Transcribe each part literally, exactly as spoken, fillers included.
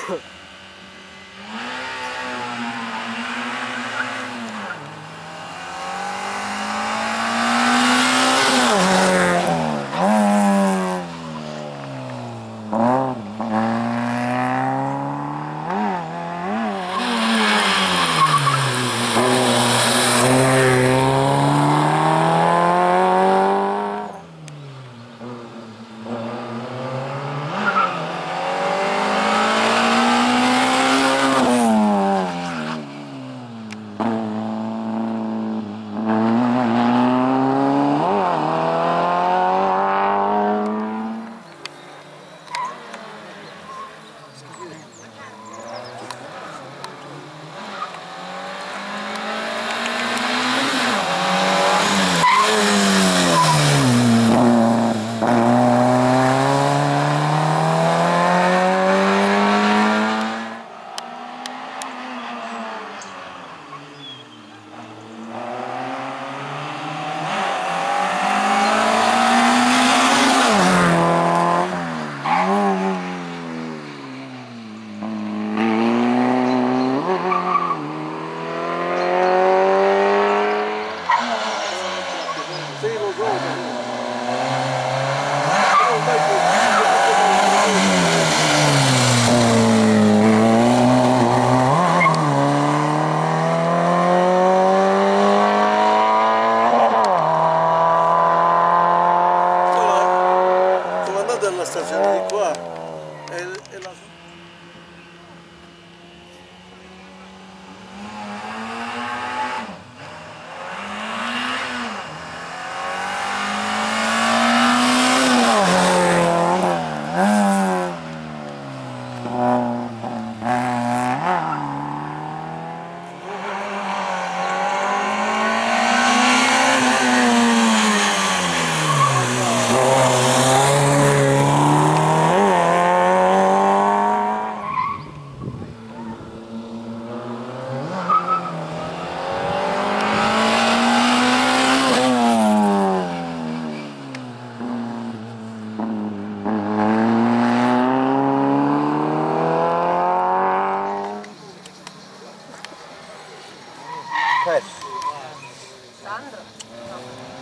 Sandro? No.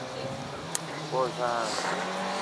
Poi Sandro.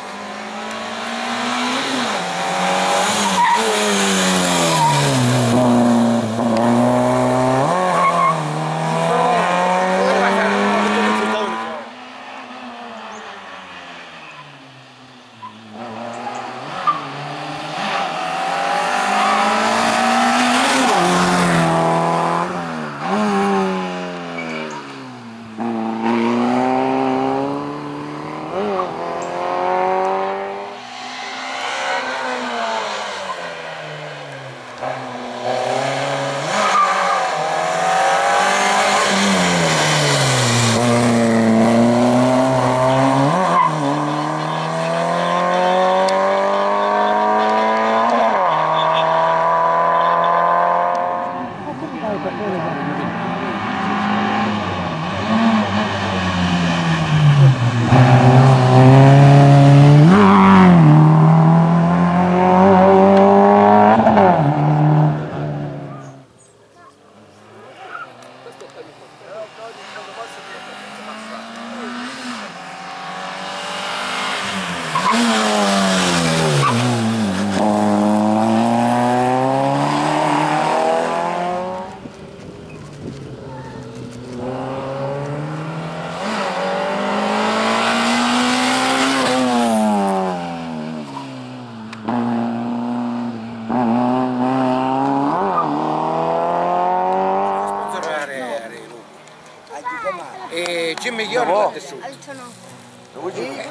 E ci migliori l'ha tessuto. Alto no. Eh.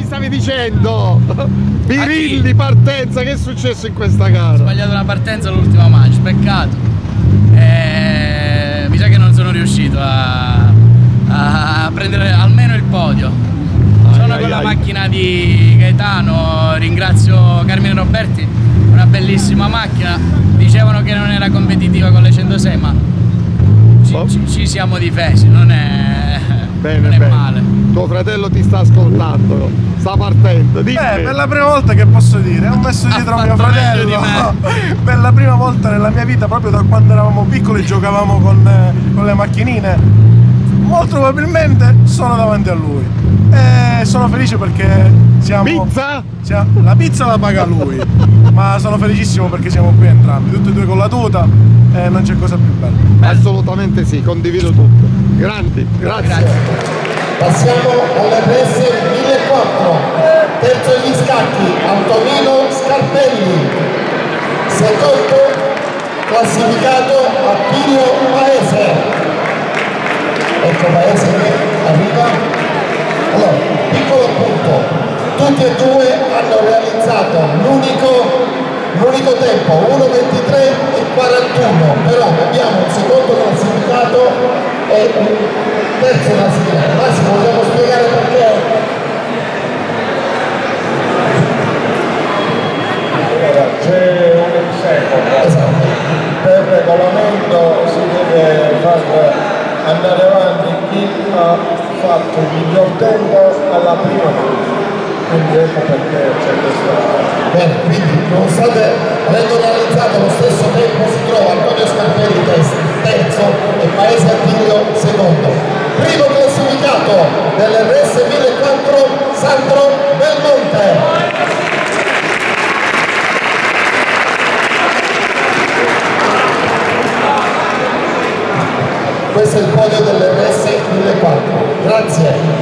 stavi dicendo? Birilli, partenza, che è successo in questa gara? Ho sbagliato una partenza all'ultima match, peccato. E mi sa che non sono riuscito a, a prendere almeno il podio. Sono ai, con la ai. macchina di Gaetano, ringrazio Carmine Roberti, una bellissima macchina. Dicevano che non era competitiva con le centosei, ma ci, Oh. ci, ci siamo difesi, non è, Bene, non è bene. male. Tuo fratello ti sta ascoltando, sta partendo, dimmi. Eh, per la prima volta che posso dire, ho messo dietro mio fatto meglio fratello. di Per la prima volta nella mia vita, proprio da quando eravamo piccoli, giocavamo con, eh, con le macchinine. Molto probabilmente sono davanti a lui. E sono felice perché siamo. Pizza? siamo- la pizza la paga lui. Ma sono felicissimo perché siamo qui entrambi, tutti e due con la tuta e non c'è cosa più bella. Assolutamente sì, condivido tutto. Grandi, grazie. Grazie. Passiamo all'R S millequattro, terzo agli scacchi, Antonino Scarpelli, secondo classificato Attilio Paese. Ecco Paese che arriva. Allora, piccolo punto, tutti e due hanno realizzato l'unico l'unico tempo, uno ventitré e quarantuno, però abbiamo un secondo classificato e un terzo classificato. Massimo, vogliamo spiegare perché? C'è un secolo. Esatto. Per regolamento si deve far andare avanti chi ha fatto il miglior tempo alla prima volta. Quindi ecco perché c'è questa. Bene, quindi nonostante avendo realizzato lo stesso tempo si trova Antonio Scarpelli terzo e Paese Attilio secondo. Primo classificato dell'R S millequattro, Sandro Belmonte. Questo è il podio dell'R S millequattro. Grazie.